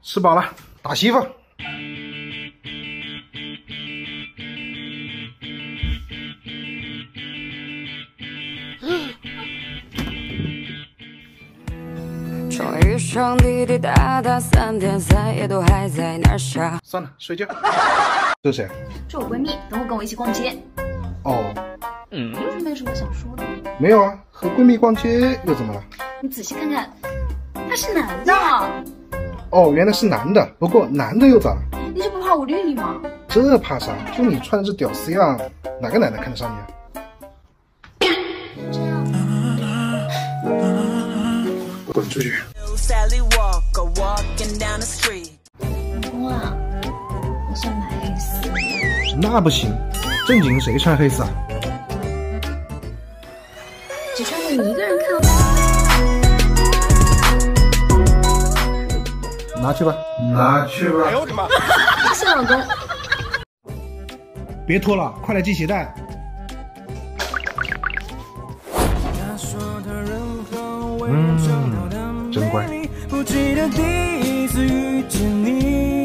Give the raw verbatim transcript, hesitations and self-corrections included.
吃饱了，打媳妇。 终于上滴滴答答，三天三夜都还在那儿傻。 算了，睡觉。这是谁？ 这我闺蜜，等会跟我一起逛街。 哦， 嗯，有什么有什么想说的？ 没有啊，和闺蜜逛街又怎么了？ 你仔细看看，他是男的。 哦，原来是男的。不过男的又咋了？ 你就不怕我绿你吗？ 这怕啥？就你穿的这屌丝样，哪个男的看得上你啊？ 这样。 滚出去！ 老公啊，我想买黑丝。 那不行，正经谁穿黑丝啊？ 只穿给你一个人看哦。 拿去吧，拿去吧。 哎呦我的妈！ 谢谢老公。 别拖了，快来系鞋带。嗯，真乖。不记得第一次遇见你。